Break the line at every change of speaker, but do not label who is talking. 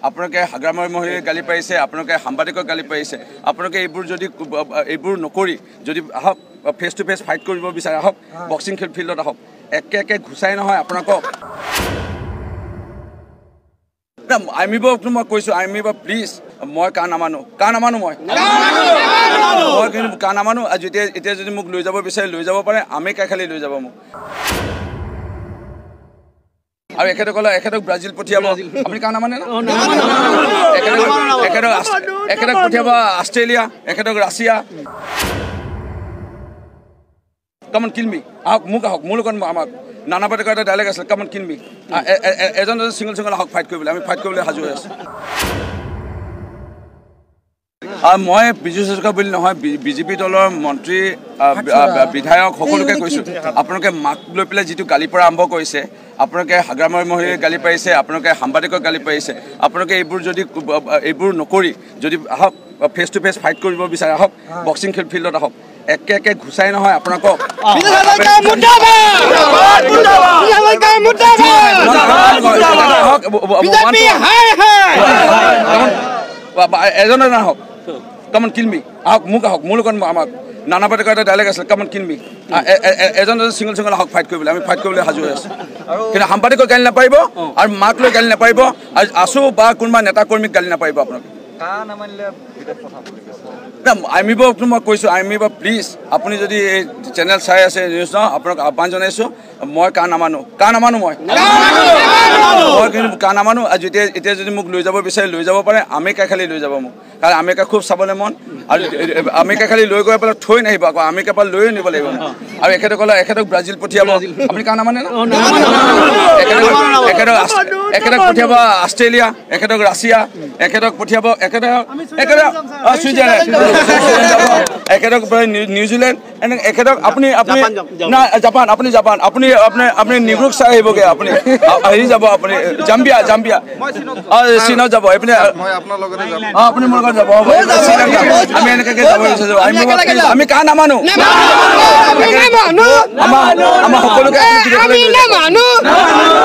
আপোনালোকে হাগ্ৰামাৰী মহিলাই গালি পাৰিছে, আপোনালোকে সাংবাদিকক গালি পাৰিছে। আপোনালোকে এইবোৰ নকৰি যদি আহক ফেচ টু ফেচ ফাইট কৰিব বিচাৰে আহক, বক্সিং ফিল্ডত আহক, একে একে ঘুচাই নহয় আপোনালোকক। আৰ্মিবকটো মই কৈছোঁ, আৰ্মিব প্লিজ, মই কাৰ নামানো মই কিন্তু কাৰ নামানো। আৰু এতিয়া যদি মোক লৈ যাব বিচাৰে লৈ যাব পাৰে, আমেৰিকা খালি লৈ যাব মোক। আৰু এখেতক ব্ৰাজিল পঠিয়াব, আপুনি কাৰ নামানে না? এখেতক পঠিয়াব অষ্ট্ৰেলিয়া, এখেতক ৰাছিয়া। কামন কিলমি আহক, মোৰ লগত আমাক নানা পাটেকৰ এটা ডাইলেক্ট আছিলে, কামন কিলমি এজন ছিংগল আহক ফাইট কৰিবলৈ, আমি ফাইট কৰিবলৈ সাজু হৈ আছোঁ। আৰু মই বিজু হাজৰিকা বুলি নহয়, বিজেপি দলৰ মন্ত্ৰী বিধায়ক সকলোকে কৈছোঁ, আপোনালোকে মাক লৈ পেলাই যিটো গালি পৰা আৰম্ভ কৰিছে, আপোনালোকে হাগ্ৰামাৰী মহিলাই গালি পাৰিছে, আপোনালোকে সাংবাদিকক গালি পাৰিছে। আপোনালোকে এইবোৰ নকৰি যদি আহক ফেচ টু ফেচ ফাইট কৰিব বিচাৰে আহক, বক্সিং ফিল্ডত আহক, একে একে ঘুচাই নহয় আপোনালোকক। এজন আহক, কামন কিলমি আহক, মোৰ লগত আমাক নানা পাটেকৰ এটা ডাইলেক্ট আছিলে, কামন কিলমি এজন ছিংগল আহক ফাইট কৰিবলৈ, আমি ফাইট কৰিবলৈ সাজু হৈ আছোঁ। কিন্তু সাংবাদিকক গালি নাপাৰিব আৰু মাক লৈ গালি নাপাৰিব, আৰু আছো বা কোনোবা নেতা কৰ্মীক গালি নাপাৰিব আপোনালোকে। আৰ্মিবকটো মই কৈছোঁ, আৰ্মিব প্লিজ, আপুনি যদি এই চেনেল চাই আছে নিউজ ন, আপোনাক আহ্বান জনাইছোঁ, মই কাৰ নামানো মই কিন্তু কাৰ নামানো। আৰু এতিয়া যদি মোক লৈ যাব বিচাৰে লৈ যাব পাৰে, আমেৰিকা খালি লৈ যাব মোক, কাৰণ আমেৰিকা খুব চাবলৈ মন। আৰু আমেৰিকা খালি লৈ গৈ পেলাই থৈ নাহিব, আকৌ আমেৰিকাৰ পৰা লৈয়ে নিব লাগিব। আৰু এখেতক ব্ৰাজিল পঠিয়াব, আপুনি কাৰ নামানে না? এখেতক পঠিয়াব অষ্ট্ৰেলিয়া, এখেতক ৰাছিয়া, এখেতক পঠিয়াব ছুইজাৰলেণ্ড, এখেতক নিউজিলেণ্ড, এখেতক আপুনি না জাপান, আপুনি নিগ্ৰুক চাই আহিবগৈ, আপুনি হেৰি যাব, আপুনি জাম্বিয়া চীনত যাব, এইপিনে আপুনি মোৰ লগত যাব, আমি এনেকৈ যাব বিচাৰিছোঁ। আমি কাৰ নামানো, আমাৰ সকলোকে